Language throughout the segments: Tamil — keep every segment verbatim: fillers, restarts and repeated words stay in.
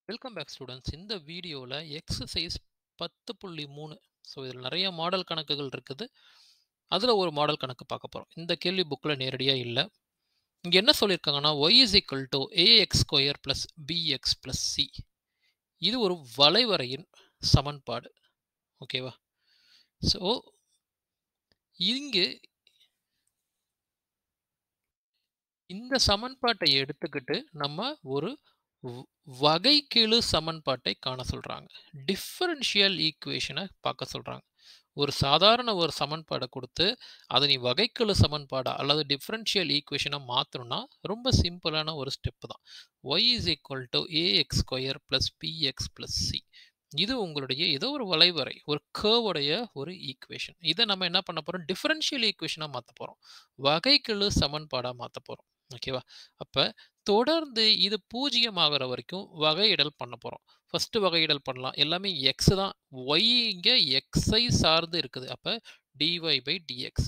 Welcome back students. இந்த வீடியோவில் எக்ஸசைஸ் பத்து புள்ளி மூணு. ஸோ இதில் நிறைய மாடல் கணக்குகள் இருக்குது. அதில் ஒரு மாடல் கணக்கு பார்க்க போகிறோம். இந்த கேள்வி புக்கில் நேரடியாக இல்லை. இங்கே என்ன சொல்லியிருக்காங்கன்னா Y is equal to A X square plus B X plus C. இது ஒரு வளைவரையின் சமன்பாடு. ஓகேவா? ஸோ இங்கு இந்த சமன்பாட்டை எடுத்துக்கிட்டு நம்ம ஒரு வ- வகைக்கெழு சமன்பாட்டை காண சொல்றாங்க. டிஃபரன்ஷியல் ஈக்குவேஷனை பார்க்க சொல்றாங்க. ஒரு சாதாரண ஒரு சமன்பாடை கொடுத்து அதை நீ வகைக்கெழு சமன்பாடா அல்லது டிஃபரன்ஷியல் ஈக்குவேஷனை மாற்றணும்னா ரொம்ப சிம்பிளான ஒரு ஸ்டெப் தான். Y is equal to A X square plus B X plus C. இது உங்களுடைய ஏதோ ஒரு வளைவரை, ஒரு கேர்வுடைய ஒரு ஈக்குவேஷன். இதை நம்ம என்ன பண்ண போறோம்? டிஃபரன்ஷியல் ஈக்குவேஷனாக மாற்ற போறோம். வகைக்கெழு சமன்பாடாக மாற்ற போறோம். ஓகேவா? அப்ப தொடர்ந்து இது பூஜ்ஜியம் ஆகிற வரைக்கும் வகையிடல் பண்ண போறோம். ஃபர்ஸ்ட் வகையிடல் பண்ணலாம். எல்லாமே எக்ஸ் தான். ஒய் இங்க எக்ஸை சார்ந்து இருக்குது. அப்ப டிஒய் பை டிஎக்ஸ்.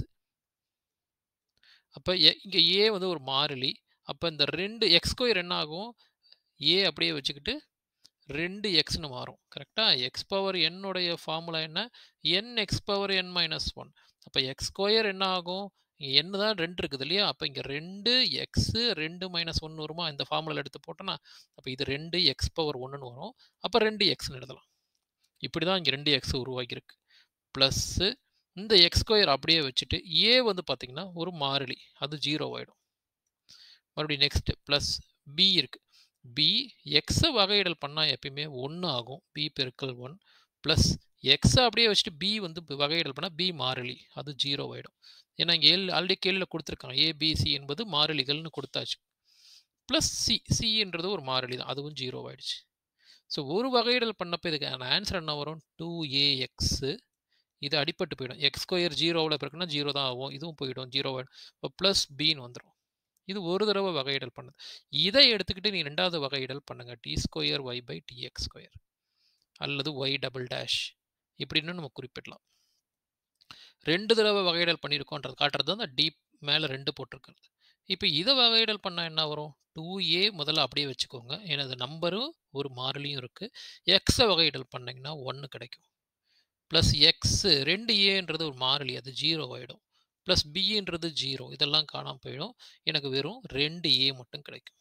அப்ப எ- இங்க ஏ வந்து ஒரு மாறிலி. அப்ப இந்த ரெண்டு எக்ஸ் ஸ்கொயர் என்ன ஆகும்? ஏ அப்படியே வச்சுக்கிட்டு ரெண்டு எக்ஸ்னு மாறும். கரெக்டா? எக்ஸ் பவர் n உடைய ஃபார்முலா என்ன? n X power n minus one. அப்போ எக்ஸ் ஸ்கொயர் என்ன ஆகும்? இங்கே n தான் ரெண்டு இருக்குது இல்லையா? அப்போ இங்கே ரெண்டு எக்ஸ் ரெண்டு மைனஸ் ஒன்று வருமா? இந்த ஃபார்முலா எடுத்து போட்டோன்னா அப்போ இது ரெண்டு எக்ஸ் பவர் ஒன்றுன்னு வரும். அப்போ ரெண்டு எக்ஸ்னு எழுதலாம். இப்படி தான் இங்கே ரெண்டு எக்ஸ் உருவாகியிருக்கு. ப்ளஸ்ஸு இந்த எக்ஸ் ஸ்கொயர் அப்படியே வச்சுட்டு ஏ வந்து பார்த்தீங்கன்னா ஒரு மாறிலி, அது ஜீரோ ஆகிடும். மறுபடியும் நெக்ஸ்ட் ப்ளஸ் பி இருக்கு. பி எக்ஸை வகையிடல் பண்ணால் எப்பயுமே ஒன்று ஆகும். பி பெருக்கல் ஒன் ப்ளஸ் எக்ஸை அப்படியே வச்சுட்டு பி வந்து வகையிடல் பண்ணால் பி மாறிலி, அது ஜீரோ ஆகிடும். ஏன்னா இங்கே ஏழு ஆல்ரெடி கேள்வியில் கொடுத்துருக்காங்க. ஏபிசி என்பது மாறிலிகள்னு கொடுத்தாச்சு. ப்ளஸ் சி, சின்றது ஒரு மாறிலி தான், அதுவும் ஜீரோ ஆகிடுச்சு. ஸோ ஒரு வகையிடல் பண்ணப்போ இதுக்கு ஆன்சர் என்ன வரும்? Two A X. இது அடிப்பட்டு போயிடும். எக்ஸ் ஸ்கொயர் ஜீரோவில் பிறகுனா ஜீரோ தான் ஆகும். இதுவும் போயிடும், ஜீரோ ஆகிடும். இப்போ ப்ளஸ் பின்னு வந்துடும். இது ஒரு தடவை வகையிடல் பண்ணுது. இதை எடுத்துக்கிட்டு நீ ரெண்டாவது வகையிடல் பண்ணுங்க. D square Y by D X square அல்லது ஒய் டபுள் டேஷ் இப்படின்னு நம்ம குறிப்பிடலாம். ரெண்டு தடவை வகையிடல் பண்ணியிருக்கோன்றது காட்டுறது தான் அந்த டி மேலே ரெண்டு போட்டிருக்கிறது. இப்போ இதை வகையிடல் பண்ணால் என்ன வரும்? டூ ஏ முதல்ல அப்படியே வச்சுக்கோங்க. எனது நம்பரும் ஒரு மாறிலியும் இருக்குது. எக்ஸை வகையிடல் பண்ணிங்கன்னா ஒன்று கிடைக்கும். ப்ளஸ் எக்ஸ் ரெண்டு ஏன்றது ஒரு மாறிலி, அது ஜீரோ ஆகிடும். ப்ளஸ் பின்றது ஜீரோ, இதெல்லாம் காணாமல் போயிடும். எனக்கு வெறும் ரெண்டு ஏ மட்டும் கிடைக்கும்.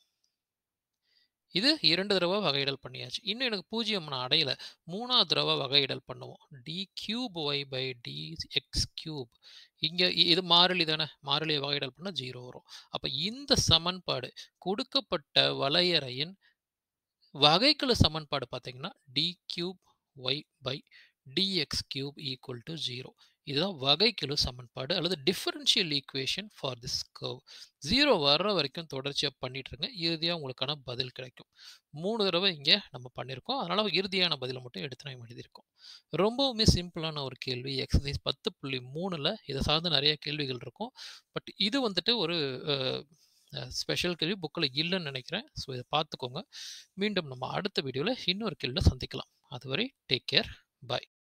இது இரண்டு தடவை வகையிடல் பண்ணியாச்சு. இன்னும் எனக்கு பூஜ்ஜியம் நான் அடையலை. மூணாவது தடவை வகையிடல் பண்ணுவோம். D cube Y by D X cube. இங்கே இது மாறிலி தானே, மாறிலியை வகையிடல் பண்ணால் ஜீரோ வரும். அப்போ இந்த சமன்பாடு கொடுக்கப்பட்ட வளையறையின் வகைக்கெழு சமன்பாடு பார்த்தீங்கன்னா D cube Y by D X cube equal to zero. இதுதான் வகைக்கெழு சமன்பாடு அல்லது differential equation for this curve. Zero வர்ற வரைக்கும் தொடர்ச்சியாக பண்ணிட்டு இருங்க. இறுதியாக உங்களுக்கான பதில் கிடைக்கும். மூணு தடவை இங்கே நம்ம பண்ணியிருக்கோம். அதனால் இறுதியான பதிலை மட்டும் எடுத்து நான் எழுதியிருக்கோம். ரொம்பவுமே சிம்பிளான ஒரு கேள்வி. எக்ஸசைஸ் பத்து புள்ளி மூணில் இதை சார்ந்து நிறைய கேள்விகள் இருக்கும். பட் இது வந்துட்டு ஒரு ஸ்பெஷல் கேள்வி புக்கில் இல்லைன்னு நினைக்கிறேன். ஸோ இதை பார்த்துக்கோங்க. மீண்டும் நம்ம அடுத்த வீடியோவில் இன்னொரு கேள்வியில் சந்திக்கலாம். அதுவரை டேக் கேர். பாய்.